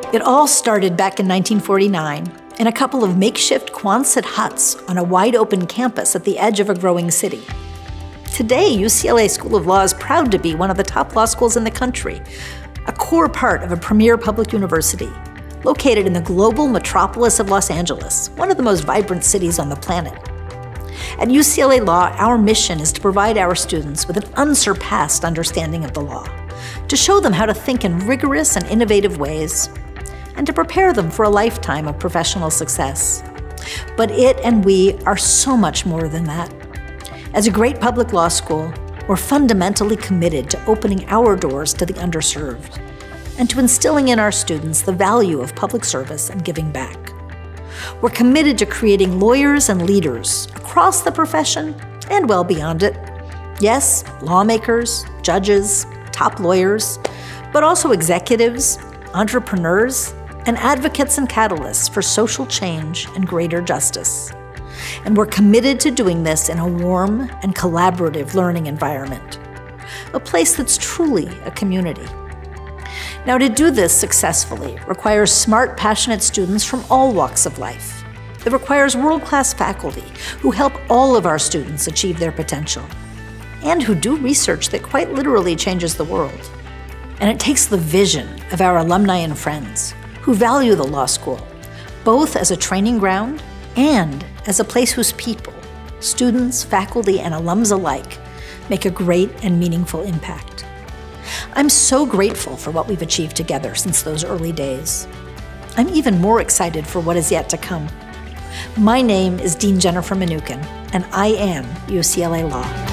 It all started back in 1949 in a couple of makeshift Quonset huts on a wide-open campus at the edge of a growing city. Today, UCLA School of Law is proud to be one of the top law schools in the country, a core part of a premier public university, located in the global metropolis of Los Angeles, one of the most vibrant cities on the planet. At UCLA Law, our mission is to provide our students with an unsurpassed understanding of the law, to show them how to think in rigorous and innovative ways, and to prepare them for a lifetime of professional success. But it and we are so much more than that. As a great public law school, we're fundamentally committed to opening our doors to the underserved and to instilling in our students the value of public service and giving back. We're committed to creating lawyers and leaders across the profession and well beyond it. Yes, lawmakers, judges, top lawyers, but also executives, entrepreneurs, and advocates and catalysts for social change and greater justice. And we're committed to doing this in a warm and collaborative learning environment, a place that's truly a community. Now, to do this successfully requires smart, passionate students from all walks of life. It requires world-class faculty who help all of our students achieve their potential, and who do research that quite literally changes the world. And it takes the vision of our alumni and friends who value the law school, both as a training ground and as a place whose people, students, faculty, and alums alike, make a great and meaningful impact. I'm so grateful for what we've achieved together since those early days. I'm even more excited for what is yet to come. My name is Dean Jennifer Mnookin, and I am UCLA Law.